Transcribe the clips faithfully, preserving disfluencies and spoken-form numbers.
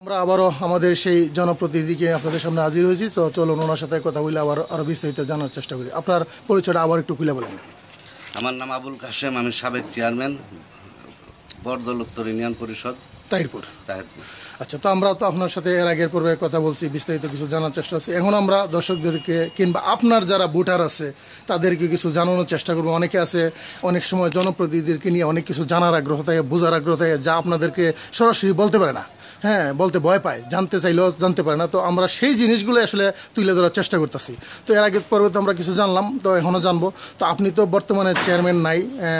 আমরা আবারও আমাদের সেই জনপ্রতিনিধিকে আপনাদের সামনে হাজির হয়েছি। তো চলুন ওনার সাথে কথা বলে আবার আরও বিস্তারিত জানার চেষ্টা করি। আপনার পরিচয়টা আবার একটু খুলে বলেন। আমার নাম আবুল কাসেম, আমি সাবেক চেয়ারম্যান বরদল উত্তর ইউনিয়ন পরিষদ তাহিরপুর। তাহিরপুর। আচ্ছা, তো আমরা তো আপনার সাথে এর আগের পর্বে কথা বলছি, বিস্তারিত কিছু জানার চেষ্টা করছি। এখন আমরা দর্শকদেরকে কিংবা আপনার যারা ভোটার আছে তাদেরকে কিছু জানানোর চেষ্টা করবো। অনেকে আছে অনেক সময় জনপ্রতিনিধিদেরকে নিয়ে অনেক কিছু জানার আগ্রহ থাকে, বোঝার আগ্রহ থাকে, যা আপনাদেরকে সরাসরি বলতে পারে না, হ্যাঁ বলতে ভয় পায়, জানতে চাইলেও জানতে পারে না। তো আমরা সেই জিনিসগুলো আসলে তুলে ধরার চেষ্টা করতেছি। তো এর আগের পর্বে তো আমরা কিছু জানলাম, তো এখনও জানবো। তো আপনি তো বর্তমানে চেয়ারম্যান নাই,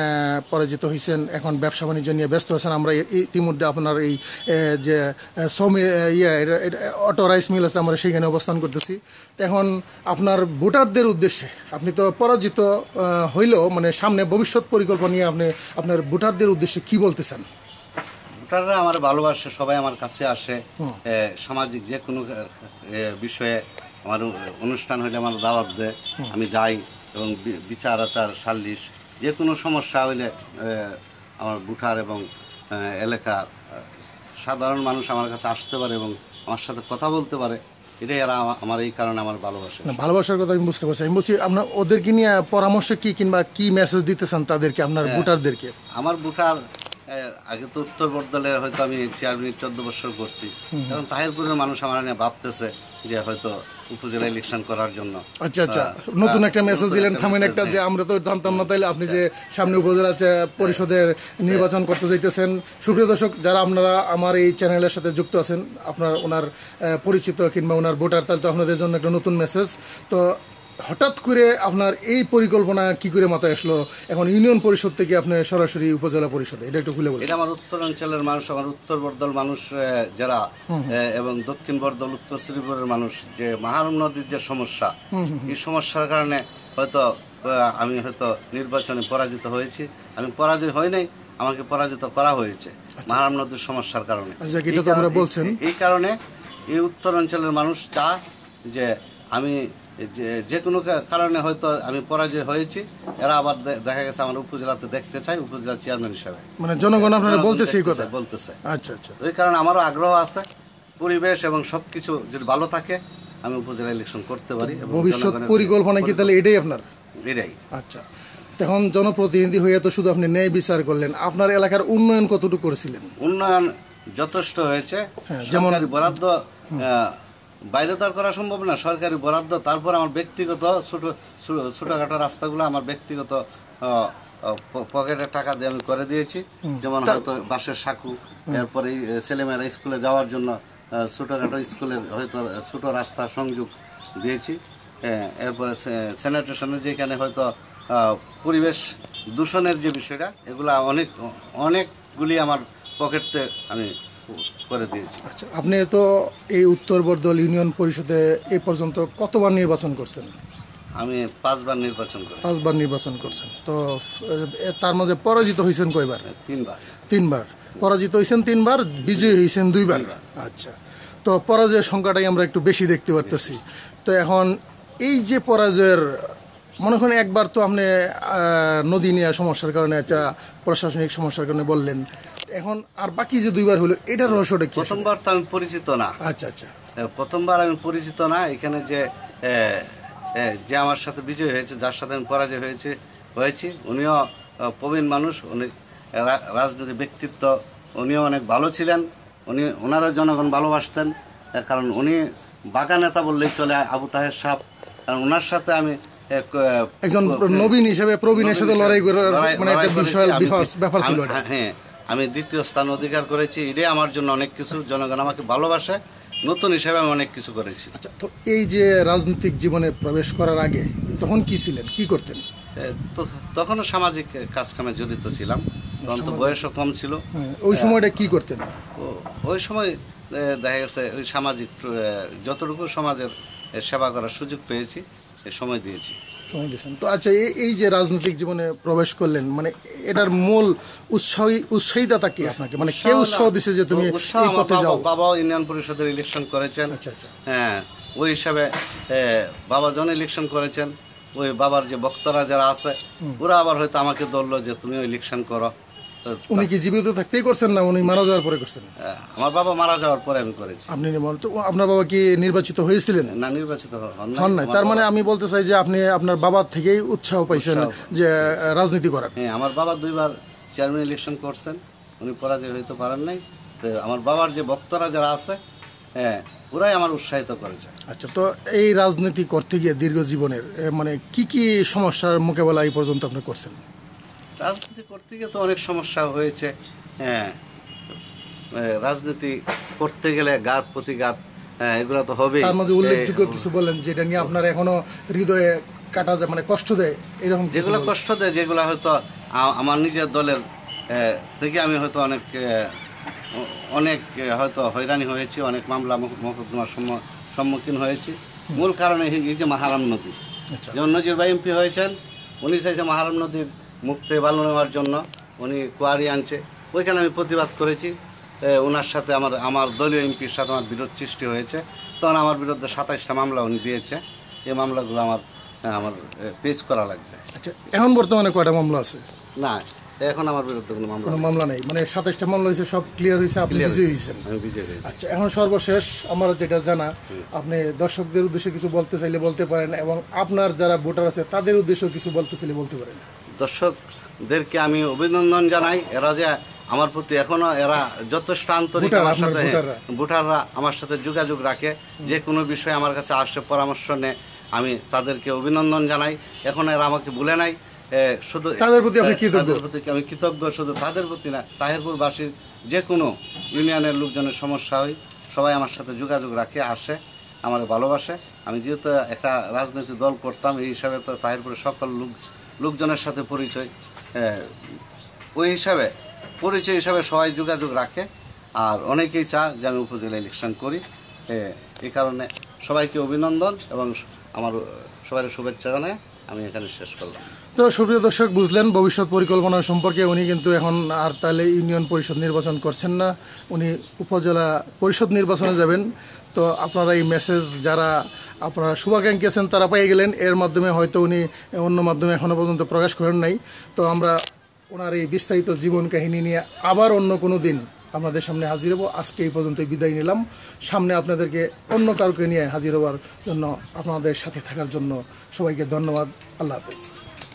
পরাজিত হয়েছেন, এখন ব্যবসা বাণিজ্য নিয়ে ব্যস্ত আছেন। আমরা ইতিমধ্যে আপনার এই যে সমি ইয়ে অটো রাইস মিল আছে, আমরা সেইখানে অবস্থান করতেছি। তো এখন আপনার ভোটারদের উদ্দেশ্যে, আপনি তো পরাজিত হইলেও মানে সামনে ভবিষ্যৎ পরিকল্পনা নিয়ে আপনি আপনার ভোটারদের উদ্দেশ্যে কি বলতেছেন? ভোটাররা আমার ভালোবাসে, সবাই আমার কাছে আসে, সামাজিক যে কোনো বিষয়ে আমার অনুষ্ঠান হইলে আমার দাওয়াত দেয়, আমি যাই এবং বিচার আচার সালিশ যে কোনো সমস্যা হইলে আমার ভোটার এবং এলাকা সাধারণ মানুষ আমার কাছে আসতে পারে এবং আমার সাথে কথা বলতে পারে। এটাই এরা আমার এই কারণে আমার ভালোবাসে। ভালোবাসার কথা আমি বুঝতে পারছি। আমি বলছি আপনার ওদেরকে নিয়ে পরামর্শ কি কিংবা কি মেসেজ দিতে চান তাদেরকে, আপনার ভোটারদেরকে? আমার ভোটার আগে তো উত্তর বর্দলে হয়তো আমি চেয়ারম্যান চোদ্দ বছর করছি, এবং তাহিরপুরের মানুষ আমার নিয়ে ভাবতেছে যে হয়তো উপজেলা ইলেকশন করার জন্য। আচ্ছা আচ্ছা, নতুন একটা মেসেজ দিলেন, থামেন একটা, যে আমরা তো জানতাম না, তাইলে আপনি যে সামনে উপজেলা পরিষদের নির্বাচন করতে যাইতেছেন। সুপ্রিয় দর্শক, যারা আপনারা আমার এই চ্যানেলের সাথে যুক্ত আছেন, আপনার ওনার পরিচিত কিংবা ওনার ভোটার, তাহলে তো আপনাদের জন্য একটা নতুন মেসেজ। তো হঠাৎ করে আপনার এই পরিকল্পনা কি করে মাথায় আসলো এখন ইউনিয়ন পরিষদ থেকে আপনি সরাসরি উপজেলা পরিষদে? এটা একটু খুলে বলুন। এটা আমার উত্তর অঞ্চলের মানুষ, আমার উত্তর বর্দল মানুষ যারা এবং দক্ষিণ বর্দল উত্তর শ্রীপুরের মানুষ, যে মহারম নদীর যে সমস্যা, এই সমস্যার কারণে হয়তো আমি হয়তো নির্বাচনে পরাজিত হয়েছি। আমি পরাজয় হই নাই, আমাকে পরাজিত করা হয়েছে মহারম নদীর সমস্যার কারণে। বলছেন এই কারণে এই উত্তর অঞ্চলের মানুষ চায় যে আমি যে যে কোনো কারণে হয়তো আমি পরাজয় হয়েছি, এরা আবার দেখা গেছে আমার উপজেলাতে দেখতে চাই উপজেলা চেয়ারম্যান হিসাবে। মানে জনগণ আপনারা বলতেছে এই কথা বলতেছে। আচ্ছা আচ্ছা, ওই কারণে আমারও আগ্রহ আছে, পরিবেশ এবং সবকিছু যদি ভালো থাকে আমি উপজেলা ইলেকশন করতে পারি। ভবিষ্যৎ পরিকল্পনা কি তাহলে এটাই আপনার? এটাই। আচ্ছা, তখন জনপ্রতিনিধি হয়ে তো শুধু আপনি ন্যায় বিচার করলেন, আপনার এলাকার উন্নয়ন কতটুকু করেছিলেন? উন্নয়ন যথেষ্ট হয়েছে, যেমন বরাদ্দ বাইরে তো আর করা সম্ভব না, সরকারি বরাদ্দ। তারপর আমার ব্যক্তিগত ছোট ছোটখাটো রাস্তাগুলো আমার ব্যক্তিগত পকেটের টাকা দিয়ে আমি করে দিয়েছি। যেমন হয়তো বাসের সাঁকু, এরপরে ছেলেমেয়েরা স্কুলে যাওয়ার জন্য ছোটখাটো স্কুলের হয়তো ছোট রাস্তা সংযোগ দিয়েছি। এরপরে স্যানিটেশনের যেখানে হয়তো পরিবেশ দূষণের যে বিষয়টা, এগুলা অনেক অনেকগুলি আমার পকেটতে আমি করে দিয়েছি। আচ্ছা, আপনি তো এই উত্তর বর্দল ইউনিয়ন পরিষদে এই পর্যন্ত কতবার নির্বাচন করছেন? আমি পাঁচবার নির্বাচন করি। পাঁচবার নির্বাচন করছেন, তো তার মাঝে পরাজিত হয়েছেন কয়বার? তিনবার। তিনবার পরাজিত হয়েছেন, তিনবার বিজয়ী হয়েছেন দুইবার। আচ্ছা, তো পরাজয়ের সংখ্যাটাই আমরা একটু বেশি দেখতে পারতেছি। তো এখন এই যে পরাজয়ের, মনে করেন একবার তো আপনি নদী নিয়ে সমস্যার কারণে, একটা প্রশাসনিক সমস্যার কারণে বললেন, এখন আর বাকি যে দুইবার হলো এটার রহস্যটা কি? প্রথমবার তো আমি পরিচিত না। আচ্ছা আচ্ছা, প্রথমবার আমি পরিচিত না। এখানে যে যে আমার সাথে বিজয় হয়েছে, যার সাথে আমি পরাজয় হয়েছে হয়েছি উনিও প্রবীণ মানুষ, উনি রাজনীতি ব্যক্তিত্ব, উনিও অনেক ভালো ছিলেন। উনি ওনারও জনগণ ভালোবাসতেন, কারণ উনি বাঁকা নেতা বললেই চলে, আবু তাহের সাহেব। কারণ ওনার সাথে আমি একজন নবীন হিসেবে প্রবীণের সাথে লড়াই করার মানে একটা বিশাল ব্যাপার ছিল। হ্যাঁ, আমি দ্বিতীয় স্থান অধিকার করেছি, এটাই আমার জন্য অনেক কিছু। জনগণ আমাকে ভালোবাসে, নতুন হিসেবে আমি অনেক কিছু করেছি। আচ্ছা, তো এই যে রাজনৈতিক জীবনে প্রবেশ করার আগে তখন কি ছিলেন, কি করতেন? তখনও সামাজিক কাজকামে জড়িত ছিলাম, তখন তো বয়সও কম ছিল। ওই সময়টা কি করতেন? ওই সময় দেখা গেছে ওই সামাজিক যতটুকু সমাজের সেবা করার সুযোগ পেয়েছি, এই সময় দিয়েছি। সময় দিয়েছেন তো। আচ্ছা, এই যে রাজনৈতিক জীবনে প্রবেশ করলেন, মানে এটার মূল উৎসাহী উৎসাহীদাতা কি আপনাকে, মানে কে উৎসাহ দিছে যে তুমি এই পথে যাও? বাবা ইউনিয়ন পরিষদের ইলেকশন করেছেন। আচ্ছা আচ্ছা, হ্যাঁ, ওই হিসাবে বাবা জন ইলেকশন করেছেন। ওই বাবার যে বক্তারা যারা আছে, ওরা আবার হয়তো আমাকে ধরলো যে তুমিও ইলেকশন করো। উনি কি জীবিত থাকতেই করছেন না উনি মারা যাওয়ার পরে করছেন? আমার বাবা মারা যাওয়ার পরে আমি করেছি। আপনি বলতে আপনার বাবা কি নির্বাচিত হয়েছিলেন? না, নির্বাচিত হন হন নাই। তার মানে আমি বলতে চাই যে আপনি আপনার বাবার থেকেই উৎসাহ পাইছেন যে রাজনীতি করার। হ্যাঁ, আমার বাবা দুইবার চেয়ারম্যান ইলেকশন করছেন, উনি পরাজয় হইতে পারেন নাই। তো আমার বাবার যে ভক্তরা যারা আছে, হ্যাঁ, ওরাই আমার উৎসাহিত করেছে। আচ্ছা, তো এই রাজনীতি করতে গিয়ে দীর্ঘ জীবনের মানে কি কি সমস্যার মোকাবেলা এই পর্যন্ত আপনি করছেন? রাজনীতি করতে গিয়ে তো অনেক সমস্যা হয়েছে। হ্যাঁ, রাজনীতি করতে গেলে ঘাত প্রতিঘাত, হ্যাঁ, এগুলো তো হবে। তার মাঝে উল্লেখযোগ্য কিছু বলেন যেটা নিয়ে আপনার এখনো হৃদয়ে কাটা যায়, মানে কষ্ট দেয়, এরকম যেগুলো কষ্ট দেয়, যেগুলো হয়তো আমার নিজের দলের থেকে আমি হয়তো অনেক অনেক হয়তো হয়রানি হয়েছি, অনেক মামলা মোকদ্দমার সম্মুখীন হয়েছি। মূল কারণ এই যে মাহারাম নদী, যেমন নজির ভাই এমপি হয়েছেন, উনি চাইছে মাহারাম নদীর মুক্তি বালু নেওয়ার জন্য, উনি কোয়ারি আনছে, ওইখানে আমি প্রতিবাদ করেছি। ওনার সাথে আমার আমার দলীয় এমপির সাথে আমার বিরোধ সৃষ্টি হয়েছে, তখন আমার বিরুদ্ধে সাতাইশটা মামলা উনি দিয়েছে। এই মামলাগুলো আমার আমার পেশ করা লাগছে। আচ্ছা, এখন বর্তমানে কয়টা মামলা আছে? না, এখন আমার বিরুদ্ধে কোনো মামলা কোনো মামলা নেই, মানে সাতাইশটা মামলা হয়েছে, সব ক্লিয়ার হয়েছে, আপনি বিজয়ী হয়েছেন। আমি বিজয়ী হয়েছি। আচ্ছা, এখন সর্বশেষ আমার যেটা জানা, আপনি দর্শকদের উদ্দেশ্যে কিছু বলতে চাইলে বলতে পারেন, এবং আপনার যারা ভোটার আছে তাদের উদ্দেশ্যে কিছু বলতে চাইলে বলতে পারেন। দর্শকদেরকে আমি অভিনন্দন জানাই, এরা যে আমার প্রতি এখনো এরা যথেষ্ট আন্তরিক, আমার সাথে ভোটাররা আমার সাথে যোগাযোগ রাখে, যে কোনো বিষয়ে আমার কাছে আসে, পরামর্শ নেয়, আমি তাদেরকে অভিনন্দন জানাই। এখন এরা আমাকে ভুলে নাই, শুধু তাদের প্রতি আমি কৃতজ্ঞ, আমি কৃতজ্ঞ। শুধু তাদের প্রতি না, তাহিরপুরবাসীর যে কোনো ইউনিয়নের লোকজনের সমস্যা হয়, সবাই আমার সাথে যোগাযোগ রাখে, আসে, আমার ভালোবাসে। আমি যেহেতু একটা রাজনৈতিক দল করতাম, এই হিসাবে তো তাহিরপুরের সকল লোক লোকজনের সাথে পরিচয়, ওই হিসাবে পরিচয় হিসাবে সবাই যোগাযোগ রাখে। আর অনেকেই চা যে আমি উপজেলা ইলেকশন করি, এই কারণে সবাইকে অভিনন্দন এবং আমার সবাই শুভেচ্ছা জানাই আমি এখানে শেষ করলাম। তো সুপ্রিয় দর্শক, বুঝলেন ভবিষ্যৎ পরিকল্পনা সম্পর্কে। উনি কিন্তু এখন আর তাহলে ইউনিয়ন পরিষদ নির্বাচন করছেন না, উনি উপজেলা পরিষদ নির্বাচনে যাবেন। তো আপনারা এই মেসেজ যারা আপনারা শুভাকাঙ্ক্ষী আছেন তারা পেয়ে গেলেন, এর মাধ্যমে হয়তো উনি অন্য মাধ্যমে এখনও পর্যন্ত প্রকাশ করেন নাই। তো আমরা ওনার এই বিস্তারিত জীবন কাহিনী নিয়ে আবার অন্য কোনো দিন আপনাদের সামনে হাজির হব। আজকে এই পর্যন্ত বিদায় নিলাম, সামনে আপনাদেরকে অন্য কাউকে নিয়ে হাজির হওয়ার জন্য আপনাদের সাথে থাকার জন্য সবাইকে ধন্যবাদ। আল্লাহ হাফেজ।